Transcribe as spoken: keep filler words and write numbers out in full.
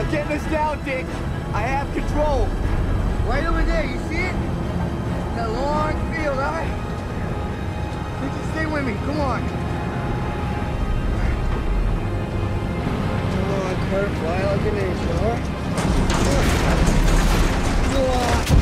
I'm getting us down, Dick. I have control. Right over there, you see it? That long field, all right? Just stay with me, come on. Come on, Curt, fly like an angel, all right? Come on. Come on.